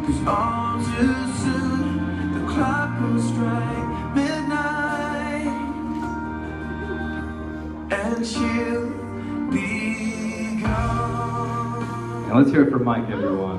'cause all too soon the clock will strike midnight, and she'll be gone. Now let's hear it for Mike, everyone.